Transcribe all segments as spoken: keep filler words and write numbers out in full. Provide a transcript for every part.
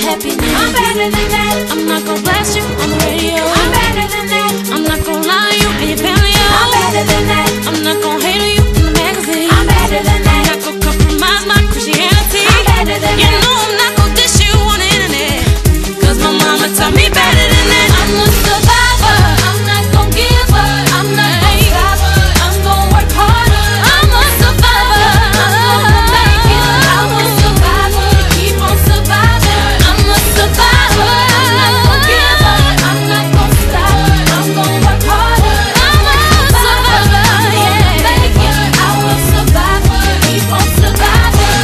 happiness. I'm better than that. I'm not gonna blast you on the radio. I'm better than that. I'm not gonna lie to you and your family. I'm better than that. I'm not gonna hate on you in the magazine. I'm better than that. I'm not gonna compromise my Christianity. I'm better than that. You know I'm not gonna dish you on the internet, cause my mama taught me better than that. I'm a survivor. I'm not gonna give up. I'm not gonna stop. I'm gonna work harder. I'm a survivor. I'm gonna make it. I'm a survivor. Keep on surviving. I'm a survivor. I'm not gonna give up. I'm not gonna stop. I'm gonna work harder. I'm a survivor. Yeah, make it. I will survive. Keep on surviving.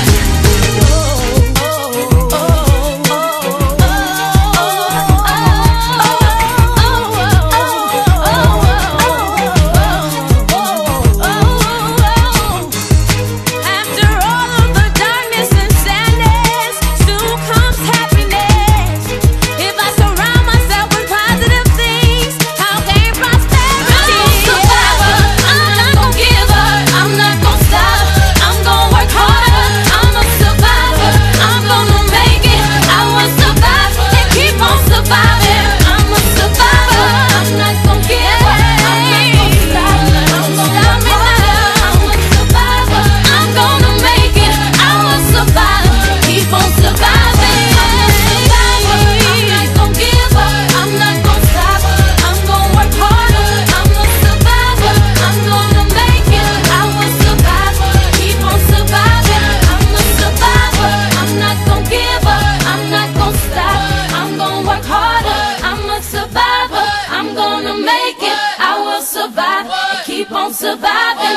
After all of the darkness and sadness, soon comes happiness. If I surround myself with positive things, I'll gain prosperity. I'm a survivor. I'm not gonna give up. I'm not gonna stop. I'm gonna work harder. I'm a survivor. I'm gonna make it. I will survive and keep on surviving. I'm a survivor. I'm not gonna give up. I'm not gonna stop. I'm gonna work harder. I'm a survivor. I'm gonna make it. I will survive. Keep on surviving. I'm a survivor. I'm not gonna give up. I'm not gonna stop. I'm gonna work harder. I'm a survivor. I'm gonna make it. I will survive. Keep on surviving. I'm a survivor. I'm not gonna give up. I'm not gonna stop. I'm gonna work harder. I'm a survivor. I'm gonna make it. I will survive. Keep on surviving.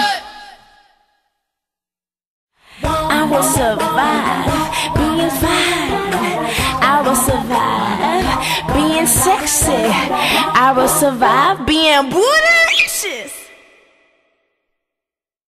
I will survive being fine. I will survive being sexy. I will survive being bootylicious.